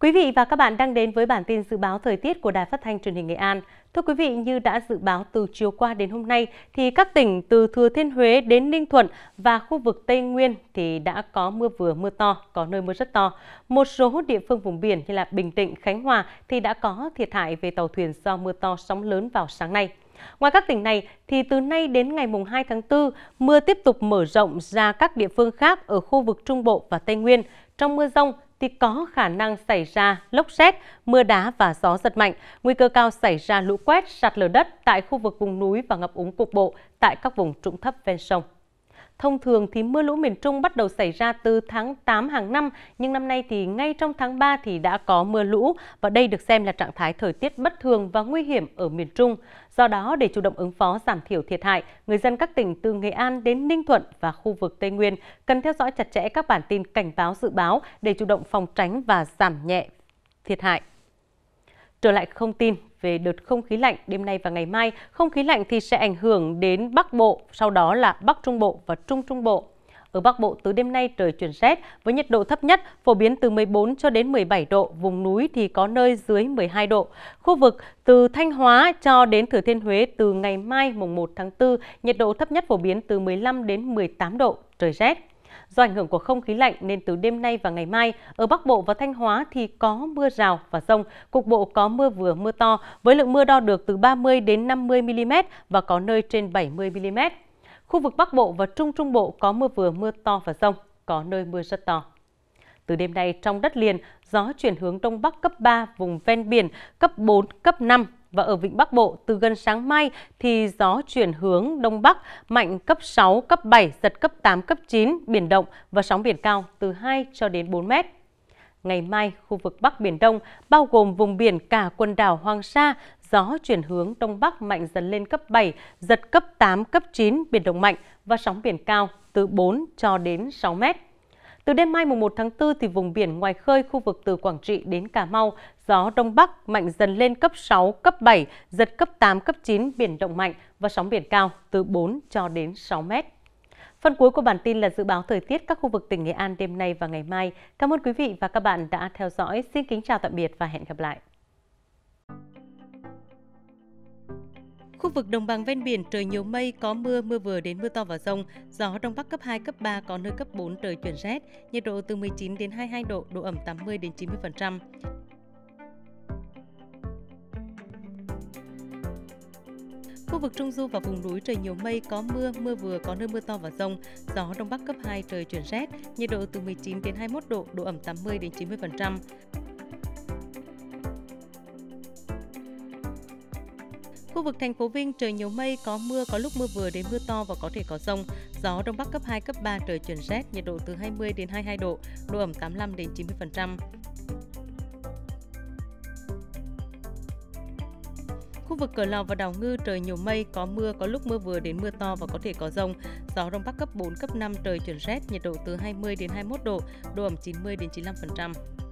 Quý vị và các bạn đang đến với bản tin dự báo thời tiết của Đài Phát thanh Truyền hình Nghệ An. Thưa quý vị, như đã dự báo từ chiều qua đến hôm nay, thì các tỉnh từ Thừa Thiên Huế đến Ninh Thuận và khu vực Tây Nguyên thì đã có mưa vừa mưa to, có nơi mưa rất to. Một số địa phương vùng biển như là Bình Định, Khánh Hòa thì đã có thiệt hại về tàu thuyền do mưa to sóng lớn vào sáng nay. Ngoài các tỉnh này, thì từ nay đến ngày 2 tháng 4, mưa tiếp tục mở rộng ra các địa phương khác ở khu vực Trung Bộ và Tây Nguyên. Trong mưa dông thì có khả năng xảy ra lốc sét, mưa đá và gió giật mạnh, nguy cơ cao xảy ra lũ quét, sạt lở đất tại khu vực vùng núi và ngập úng cục bộ tại các vùng trũng thấp ven sông. Thông thường thì mưa lũ miền Trung bắt đầu xảy ra từ tháng 8 hàng năm, nhưng năm nay thì ngay trong tháng 3 thì đã có mưa lũ và đây được xem là trạng thái thời tiết bất thường và nguy hiểm ở miền Trung. Do đó, để chủ động ứng phó giảm thiểu thiệt hại, người dân các tỉnh từ Nghệ An đến Ninh Thuận và khu vực Tây Nguyên cần theo dõi chặt chẽ các bản tin cảnh báo dự báo để chủ động phòng tránh và giảm nhẹ thiệt hại. Trở lại thông tin về đợt không khí lạnh đêm nay và ngày mai, không khí lạnh thì sẽ ảnh hưởng đến Bắc Bộ, sau đó là Bắc Trung Bộ và Trung Trung Bộ. Ở Bắc Bộ từ đêm nay trời chuyển rét với nhiệt độ thấp nhất phổ biến từ 14 cho đến 17 độ, vùng núi thì có nơi dưới 12 độ. Khu vực từ Thanh Hóa cho đến Thừa Thiên Huế từ ngày mai mùng 1 tháng 4, nhiệt độ thấp nhất phổ biến từ 15 đến 18 độ, trời rét. Do ảnh hưởng của không khí lạnh nên từ đêm nay và ngày mai, ở Bắc Bộ và Thanh Hóa thì có mưa rào và dông, cục bộ có mưa vừa mưa to với lượng mưa đo được từ 30 đến 50 mm và có nơi trên 70 mm. Khu vực Bắc Bộ và Trung Trung Bộ có mưa vừa mưa to và dông, có nơi mưa rất to. Từ đêm nay trong đất liền, gió chuyển hướng Đông Bắc cấp 3, vùng ven biển cấp 4, cấp 5. Và ở vịnh Bắc Bộ, từ gần sáng mai thì gió chuyển hướng Đông Bắc mạnh cấp 6, cấp 7, giật cấp 8, cấp 9, biển động và sóng biển cao từ 2 cho đến 4 mét. Ngày mai, khu vực Bắc Biển Đông, bao gồm vùng biển cả quần đảo Hoàng Sa, gió chuyển hướng Đông Bắc mạnh dần lên cấp 7, giật cấp 8, cấp 9, biển động mạnh và sóng biển cao từ 4 cho đến 6 mét. Từ đêm mai mùng 1 tháng 4 thì vùng biển ngoài khơi khu vực từ Quảng Trị đến Cà Mau, gió Đông Bắc mạnh dần lên cấp 6, cấp 7, giật cấp 8, cấp 9, biển động mạnh và sóng biển cao từ 4 cho đến 6 mét. Phần cuối của bản tin là dự báo thời tiết các khu vực tỉnh Nghệ An đêm nay và ngày mai. Cảm ơn quý vị và các bạn đã theo dõi. Xin kính chào tạm biệt và hẹn gặp lại. Khu vực đồng bằng ven biển trời nhiều mây, có mưa, mưa vừa đến mưa to và dông, gió Đông Bắc cấp 2, cấp 3, có nơi cấp 4, trời chuyển rét, nhiệt độ từ 19 đến 22 độ, độ ẩm 80 đến 90%. Khu vực Trung Du và vùng núi trời nhiều mây, có mưa, mưa vừa, có nơi mưa to và dông, gió Đông Bắc cấp 2, trời chuyển rét, nhiệt độ từ 19 đến 21 độ, độ ẩm 80 đến 90%. Khu vực thành phố Vinh trời nhiều mây, có mưa, có lúc mưa vừa đến mưa to và có thể có dông, gió Đông Bắc cấp 2, cấp 3, trời chuyển rét, nhiệt độ từ 20 đến 22 độ, độ ẩm 85 đến 90%. Khu vực Cửa Lò và Đảo Ngư trời nhiều mây, có mưa, có lúc mưa vừa đến mưa to và có thể có dông, gió Đông Bắc cấp 4, cấp 5, trời chuyển rét, nhiệt độ từ 20 đến 21 độ, độ ẩm 90 đến 95%.